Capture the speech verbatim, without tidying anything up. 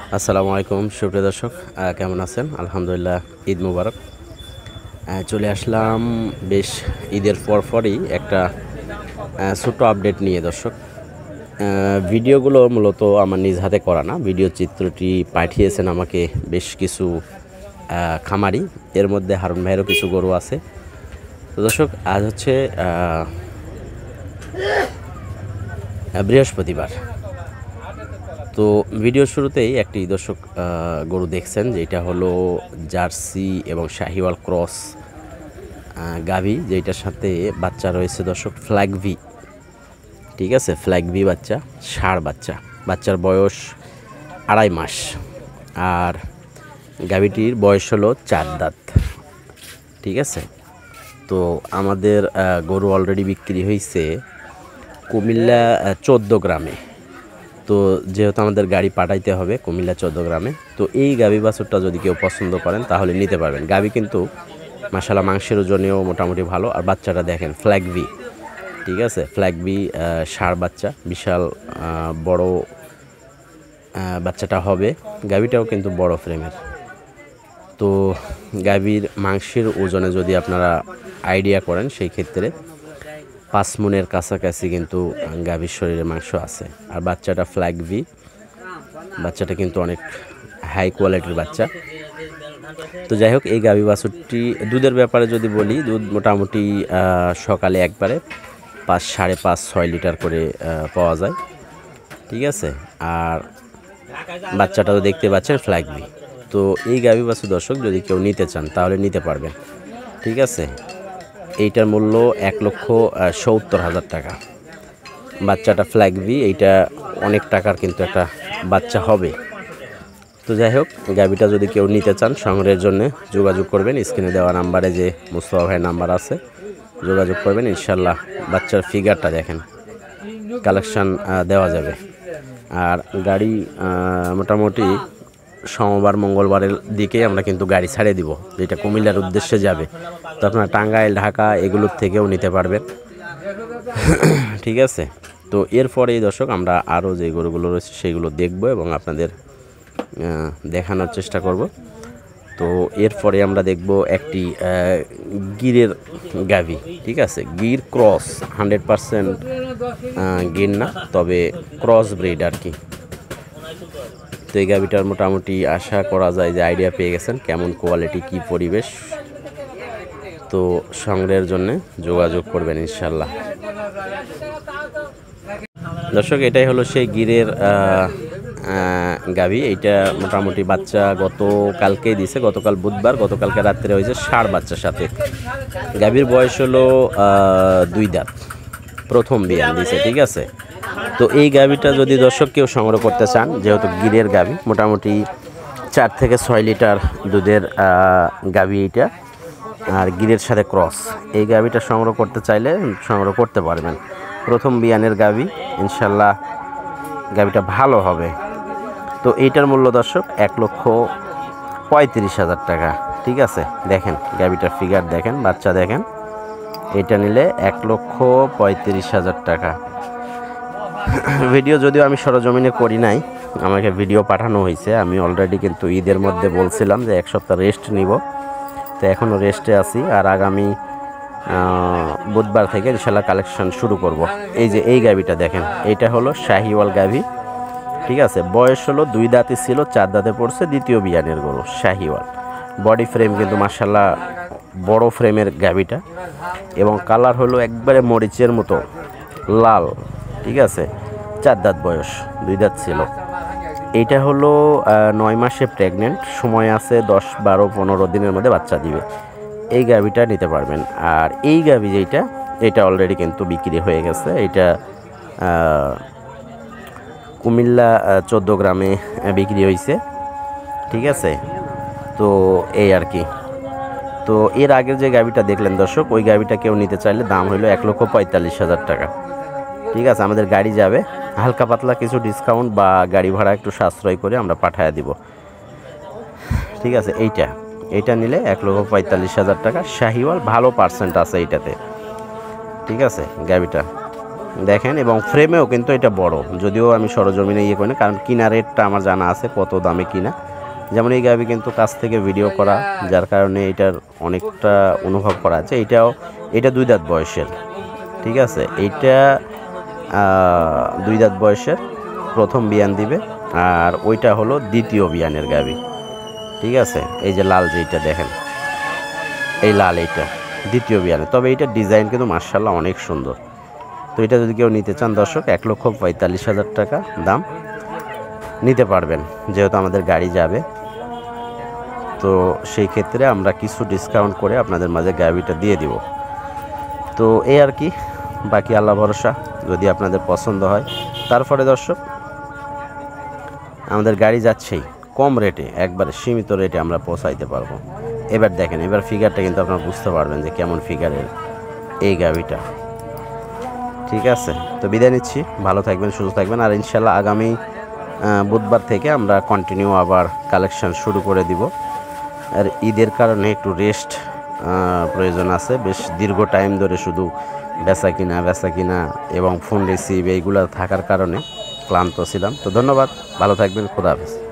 আসসালামু আলাইকুম সুপ্রিয় দর্শক, কেমন আছেন? আলহামদুলিল্লাহ, ঈদ মুবারক। চলে আসলাম বেশ ঈদের পরপরই একটা ছোট্ট আপডেট নিয়ে। দর্শক, ভিডিওগুলো মূলত আমার নিজ হাতে করা না, ভিডিও চিত্রটি পাঠিয়েছেন আমাকে বেশ কিছু খামারি, এর মধ্যে হারুন ভাইয়েরও কিছু গরু আছে। তো দর্শক, আজ হচ্ছে বৃহস্পতিবার। তো ভিডিওর শুরুতেই একটি দর্শক গরু দেখছেন, যেটা হলো জার্সি এবং শাহিওয়াল ক্রস গাভী, যেটার সাথে বাচ্চা রয়েছে দর্শক ফ্ল্যাগ ভি। ঠিক আছে, ফ্ল্যাগ ভি বাচ্চা, ষাঁড় বাচ্চা। বাচ্চার বয়স আড়াই মাস, আর গাভীটির বয়স হলো চার দাঁত। ঠিক আছে, তো আমাদের গরু অলরেডি বিক্রি হয়েছে কুমিল্লা চোদ্দো গ্রামে। তো যেহেতু আমাদের গাড়ি পাঠাইতে হবে কুমিল্লা চোদ্দো গ্রামে, তো এই গাভী বাছুরটা যদি কেউ পছন্দ করেন তাহলে নিতে পারবেন। গাভী কিন্তু মাশাআল্লাহ মাংসের ওজনেও মোটামুটি ভালো, আর বাচ্চাটা দেখেন ফ্ল্যাগ ভি। ঠিক আছে, ফ্ল্যাগ ভি ষাঁড় বাচ্চা, বিশাল বড় বাচ্চাটা হবে। গাভীটাও কিন্তু বড় ফ্রেমের। তো গাভীর মাংসের ওজনে যদি আপনারা আইডিয়া করেন, সেই ক্ষেত্রে পাঁচ মনের কাছাকাছি কিন্তু গাভীর শরীরে মাংস আছে। আর বাচ্চাটা ফ্ল্যাগ ভি, বাচ্চাটা কিন্তু অনেক হাই কোয়ালিটির বাচ্চা। তো যাই হোক, এই গাভী বাছুরটি দুধের ব্যাপারে যদি বলি, দুধ মোটামুটি সকালে একবারে পাঁচ সাড়ে পাঁচ ছয় লিটার করে পাওয়া যায়। ঠিক আছে, আর বাচ্চাটা তো দেখতে পাচ্ছেন ফ্ল্যাগ ভি। তো এই গাভী বাছুর দর্শক যদি কেউ নিতে চান তাহলে নিতে পারবেন। ঠিক আছে, এইটার মূল্য এক লক্ষ সত্তর হাজার টাকা। বাচ্চাটা ফ্ল্যাগ ভি, এইটা অনেক টাকার কিন্তু একটা বাচ্চা হবে। তো যাই হোক, গাভীটা যদি কেউ নিতে চান সংগ্রহের জন্য যোগাযোগ করবেন। স্ক্রিনে দেওয়া নাম্বারে যে মুস্তফা ভাইয়ের নাম্বার আছে, যোগাযোগ করবেন। ইনশাল্লাহ বাচ্চার ফিগারটা দেখেন, কালেকশান দেওয়া যাবে। আর গাড়ি মোটামুটি সোমবার মঙ্গলবারের দিকে আমরা কিন্তু গাড়ি ছাড়িয়ে দিব, যেটা কুমিল্লার উদ্দেশ্যে যাবে। তো আপনারা টাঙ্গাইল, ঢাকা এগুলোর থেকেও নিতে পারবেন। ঠিক আছে, তো এরপরেই দর্শক আমরা আরও যে গরুগুলো রয়েছে সেগুলো দেখব এবং আপনাদের দেখানোর চেষ্টা করব। তো এরপরে আমরা দেখব একটি গিরের গাভী। ঠিক আছে, Gir cross, hundred percent Gir না, তবে ক্রস ব্রিড আর কি। তো এই গাভীটার মোটামুটি আশা করা যায় যে আইডিয়া পেয়ে গেছেন কেমন কোয়ালিটি, কি পরিবেশ। তো সংগ্রহের জন্য যোগাযোগ করবেন ইনশাল্লাহ। দর্শক, এটাই হলো সেই গিরের গাভী। এইটা মোটামুটি বাচ্চা গতকালকেই দিছে, গতকাল বুধবার, গতকালকে রাত্রে হয়েছে ষাঁড় বাচ্চার সাথে। গাভীর বয়স হলো দুই দাঁত, প্রথম বিয়ান দিছে। ঠিক আছে, তো এই গাভীটা যদি দর্শক কেউ সংগ্রহ করতে চান, যেহেতু গিরের গাভী, মোটামুটি চার থেকে ছয় লিটার দুধের গাভী এইটা, আর গিরের সাথে ক্রস, এই গাভীটা সংগ্রহ করতে চাইলে সংগ্রহ করতে পারবেন। প্রথম বিয়ানের গাভী, ইনশাল্লাহ গাভীটা ভালো হবে। তো এইটার মূল্য দর্শক এক লক্ষ পঁয়ত্রিশ হাজার টাকা। ঠিক আছে, দেখেন গাভীটার ফিগার দেখেন, বাচ্চা দেখেন। এটা নিলে এক লক্ষ পঁয়ত্রিশ হাজার টাকা। ভিডিও যদিও আমি সরজমিনে করি নাই, আমাকে ভিডিও পাঠানো হয়েছে। আমি অলরেডি কিন্তু ঈদের মধ্যে বলছিলাম যে এক সপ্তাহ রেস্ট নিব, তো এখনও রেস্টে আছি। আর আগামী বুধবার থেকে ইনশাল্লাহ কালেকশন শুরু করব। এই যে এই গাভীটা দেখেন, এইটা হলো শাহিওয়াল গাভী। ঠিক আছে, বয়স হলো দুই দাঁতে ছিল, চার দাঁতে পড়ছে, দ্বিতীয় বিয়ানের গরু শাহিওয়াল। বডি ফ্রেম কিন্তু মাশাআল্লাহ বড় ফ্রেমের গাভীটা, এবং কালার হলো একবারে মরিচের মতো লাল। ঠিক আছে, চার দাঁত বয়স, দুই দাঁত ছিল। এইটা হলো নয় মাসে প্রেগনেন্ট, সময় আছে দশ বারো পনেরো দিনের মধ্যে বাচ্চা দিবে। এই গাভীটা নিতে পারবেন। আর এই গাভী যেটা, এটা অলরেডি কিন্তু বিক্রি হয়ে গেছে। এটা কুমিল্লা চোদ্দো গ্রামে বিক্রি হয়েছে। ঠিক আছে, তো এই আর কি। তো এর আগের যে গাভীটা দেখলেন দর্শক, ওই গাভীটা কেউ নিতে চাইলে দাম হলো এক লক্ষ পঁয়তাল্লিশ হাজার টাকা। ঠিক আছে, আমাদের গাড়ি যাবে, হালকা পাতলা কিছু ডিসকাউন্ট বা গাড়ি ভাড়া একটু সাশ্রয় করে আমরা পাঠিয়ে দিব। ঠিক আছে, এইটা এইটা নিলে এক লক্ষ পঁয়তাল্লিশ হাজার টাকা। শাহিওয়াল, ভালো পার্সেন্ট আছে এইটাতে। ঠিক আছে, গাভীটা দেখেন, এবং ফ্রেমেও কিন্তু এটা বড়, যদিও আমি সরজমিনে ইয়ে করি না, কারণ কিনা রেটটা আমার জানা আছে কত দামে কিনা। যেমন এই গাভি কিন্তু কাছ থেকে ভিডিও করা, যার কারণে এটার অনেকটা অনুভব করা আছে। এইটাও এটা দুই দাঁত বয়সের, ঠিক আছে। এইটা দুই দাঁত বয়সের প্রথম বিয়ান দিবে, আর ওইটা হলো দ্বিতীয় বিয়ানের গাভি, ঠিক আছে। এই যে লাল যেইটা দেখেন, এই লাল এইটা দ্বিতীয় বিয়ানে, তবে এইটার ডিজাইন কিন্তু মার্শাল্লাহ অনেক সুন্দর। তো এটা যদি কেউ নিতে চান দর্শক, এক লক্ষ পঁয়তাল্লিশ হাজার টাকা দাম, নিতে পারবেন, যেহেতু আমাদের গাড়ি যাবে। তো সেই ক্ষেত্রে আমরা কিছু ডিসকাউন্ট করে আপনাদের মাঝে গাভিটা দিয়ে দিব। তো এই আর কি, বাকি আল্লাহ ভরসা, যদি আপনাদের পছন্দ হয়। তারপরে দর্শক, আমাদের গাড়ি যাচ্ছেই কম রেটে, একবারে সীমিত রেটে আমরা পৌঁছাইতে পারবো। এবার দেখেন, এবার ফিগারটা কিন্তু আপনারা বুঝতে পারবেন যে কেমন ফিগারের এই গাভিটা, ঠিক আছে। তো বিদায় নিচ্ছি, ভালো থাকবেন, সুস্থ থাকবেন, আর ইনশাল্লাহ আগামী বুধবার থেকে আমরা কন্টিনিউ আবার কালেকশন শুরু করে দিব। আর ঈদের কারণে একটু রেস্ট প্রয়োজন আছে, বেশ দীর্ঘ টাইম ধরে শুধু বেচা কিনা বেচা কিনা এবং ফোন রিসিভ এইগুলো থাকার কারণে ক্লান্ত ছিলাম। তো ধন্যবাদ, ভালো থাকবেন, খোদা হাফেজ।